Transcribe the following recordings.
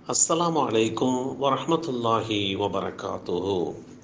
அஸ்ஸலாமு அலைக்கும் வரஹ்மத்துல்லாஹி வபரகாத்துஹு.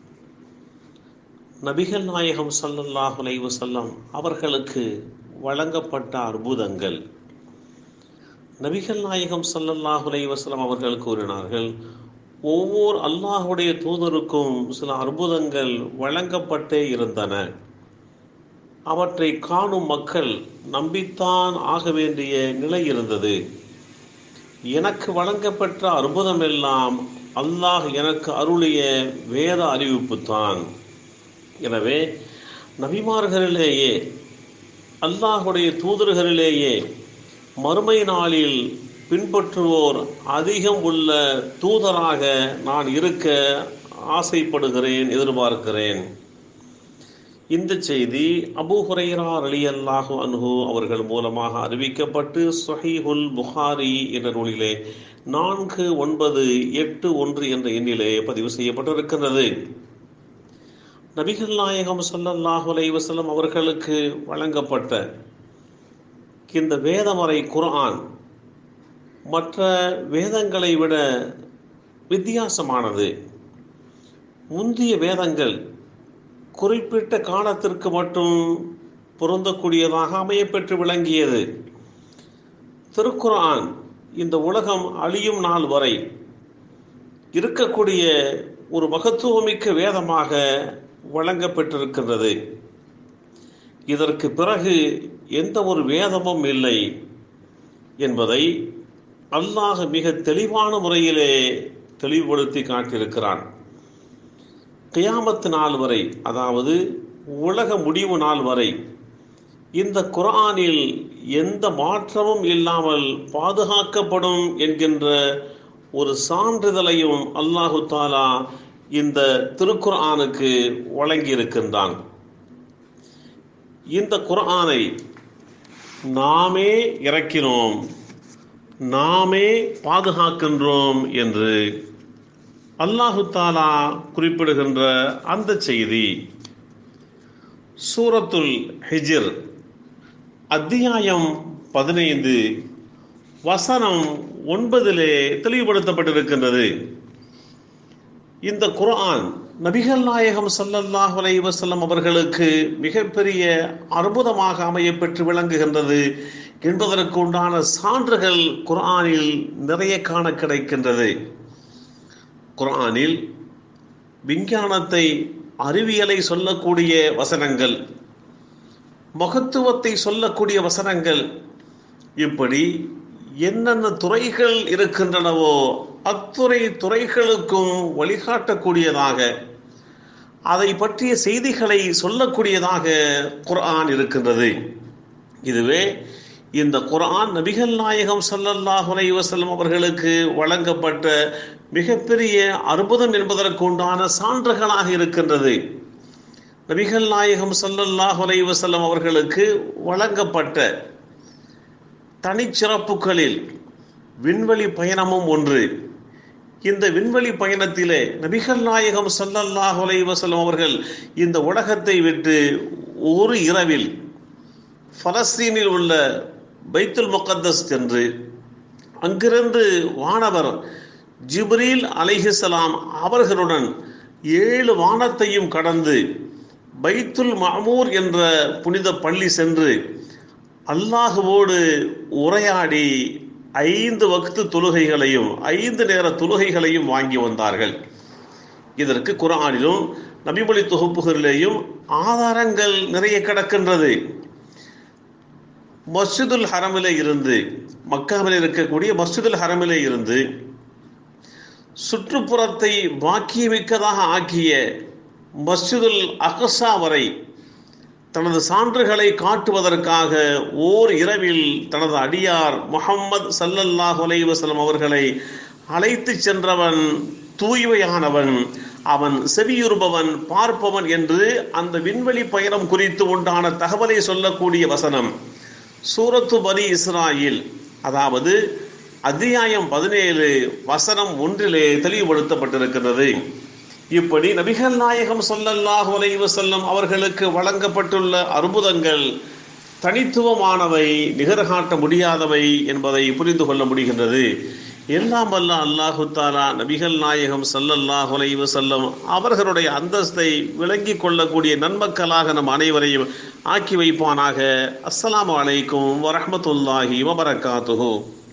நபிகள் நாயகம் ஸல்லல்லாஹு அலைஹி வஸல்லம் அவர்களுக்கு வழங்கப்பட்ட அற்புதங்கள். நபிகள் நாயகம் ஸல்லல்லாஹு அலைஹி வஸல்லம் அவர்கள் கூறினார்கள், ஒவ்வொரு அல்லாஹுடைய தூதருக்கும் சில அற்புதங்கள் வழங்கப்பட்டே இருந்தன. அவற்றை காணும் மக்கள் நம்பித்தான் ஆக வேண்டிய நிலை இருந்தது. எனக்கு வழங்கப்பட்ட அற்புதம் எல்லாம் அல்லாஹ் எனக்கு அருளிய வேத அறிவிப்புத்தான். எனவே நபிமார்களிலேயே அல்லாஹுடைய தூதர்களிலேயே மறுமை நாளில் பின்பற்றுவோர் அதிகம் உள்ள தூதராக நான் இருக்க ஆசைப்படுகிறேன், எதிர்பார்க்கிறேன். இந்த செய்தி அபூ ஹுரைரா ரலியல்லாஹு அன்ஹு அவர்கள் மூலமாக அறிவிக்கப்பட்டு ஸஹீஹுல் புகாரி என்ற நூலிலே 4981 என்ற எண்ணிலே பதிவு செய்யப்பட்டிருக்கிறது. நபிகள் நாயகம் ஸல்லல்லாஹு அலைஹி வஸல்லம் அவர்களுக்கு வழங்கப்பட்ட இந்த வேதமறை குர்ஆன் மற்ற வேதங்களை விட வித்தியாசமானது. முந்திய வேதங்கள் குறிப்பிட்ட காலத்திற்கு மட்டும் பொருந்தக்கூடியதாக அமையப்பெற்று விளங்கியது. திருக்குர்ஆன் இந்த உலகம் அழியும் நாள் வரை இருக்கக்கூடிய ஒரு மகத்துவமிக்க வேதமாக வழங்கப்பட்டிருக்கின்றது. இதற்கு பிறகு எந்த ஒரு வேதமும் இல்லை என்பதை அல்லாஹ் மிக தெளிவான முறையிலே தெளிவுபடுத்தி காட்டியிருக்கிறான். கியாமத்து நாள் வரை, அதாவது உலக முடிவு நாள் வரை இந்த குர்ஆனில் எந்த மாற்றமும் இல்லாமல் பாதுகாக்கப்படும் என்கின்ற ஒரு சான்றிதழையும் அல்லாஹு தாலா இந்த திருக்குர்ஆனுக்கு வழங்கியிருக்கின்றான். இந்த குர்ஆனை நாமே இறக்கினோம், நாமே பாதுகாக்கின்றோம் என்று அல்லாஹு தாலா குறிப்பிடுகின்ற அந்த செய்தி சூரத்துல் ஹிஜ்ர் அத்தியாயம் 15 வசனம் 9 தெளிவுபடுத்தப்பட்டிருக்கின்றது. இந்த குர்ஆன் நபிகள் நாயகம் ஸல்லல்லாஹு அலைஹி வஸல்லம் அவர்களுக்கு மிகப்பெரிய அற்புதமாக அமையப்பெற்று விளங்குகின்றது என்பதற்கு உண்டான சான்றுகள் குர்ஆனில் நிறைய காண கிடைக்கின்றது. குர்ஆனில் விஞ்ஞானத்தை, அறிவியலை சொல்லக்கூடிய வசனங்கள், மகத்துவத்தை சொல்லக்கூடிய வசனங்கள், இப்படி என்னென்ன துறைகள் இருக்கின்றனவோ அத்துறை துறைகளுக்கும் வழிகாட்டக்கூடியதாக, அதை பற்றிய செய்திகளை சொல்லக்கூடியதாக குர்ஆன் இருக்கின்றது. இதுவே இந்த குர்ஆன் நபிகள் நாயகம் ஸல்லல்லாஹு அலைஹி வஸல்லம் அவர்களுக்கு வழங்கப்பட்ட மிகப்பெரிய அற்புதம் என்பதற்கு உண்டான சான்றுகளாக இருக்கின்றது. நபிகள் நாயகம் ஸல்லல்லாஹு அலைஹி வஸல்லம் அவர்களுக்கு வழங்கப்பட்ட தனிச்சிறப்புகளில் விண்வெளி பயணமும் ஒன்று. இந்த விண்வெளி பயணத்திலே நபிகள் நாயகம் ஸல்லல்லாஹு அலைஹி வஸல்லம் அவர்கள் இந்த உலகத்தை விட்டு ஒரு இரவில் பலஸ்தீனில் உள்ள பைத்துல் முகத்தஸ் சென்று அங்கிருந்து வானவர் ஜிப்ரீல் அலைஹிஸ்ஸலாம் அவர்களுடன் 7 வானத்தையும் கடந்து பைத்துல் மஅமூர் என்ற புனித பள்ளி சென்று அல்லாஹுவோடு உரையாடி 5 வக்து தொழுகைகளையும் 5 நேர தொழுகைகளையும் வாங்கி வந்தார்கள். இதற்கு குர்ஆனிலும் நபிமொழி தொகுப்புகளிலேயும் ஆதாரங்கள் நிறைய கிடக்கின்றது. மஸ்ஜிதுல் ஹரமிலே இருந்து, மக்காவில் இருக்கக்கூடிய மஸ்ஜிதுல் ஹரமிலே இருந்து சுற்றுப்புறத்தை பாக்கியமிக்கதாக ஆக்கிய மஸ்ஜிதுல் அக்ஸா வரை தனது சான்றுகளை காட்டுவதற்காக ஓர் இரவில் தனது அடியார் முஹம்மது ஸல்லல்லாஹு அலைஹி வஸல்லம் அவர்களை அழைத்து சென்றவன் தூய்மையானவன், அவன் செவியுறுபவன், பார்ப்பவன் என்று அந்த விண்வெளி பயணம் குறித்து உண்டான தகவலை சொல்லக்கூடிய வசனம் சூரத்து பனி இஸ்ராயில், அதாவது அத்தியாயம் 17 வசனம் 1 தெளிவுபடுத்தப்பட்டிருக்கிறது. இப்படி நபிகள் நாயகம் ஸல்லல்லாஹு அலைஹி வஸல்லம் அவர்களுக்கு வழங்கப்பட்டுள்ள அற்புதங்கள் தனித்துவமானவை, நிகர்காட்ட முடியாதவை என்பதை புரிந்து கொள்ள முடிகின்றது. எல்லாம் வல்ல அல்லாஹு தாலா நபிகள் நாயகம் ஸல்லல்லாஹு அலைஹி வஸல்லம் அவர்களுடைய அந்தஸ்தை விளங்கி கொள்ளக்கூடிய நன்மக்களாக நம் அனைவரையும் ஆக்கி வைப்பானாக. அஸ்ஸலாமு அலைக்கும் வரஹ்மத்துல்லாஹி வபரகாத்துஹு.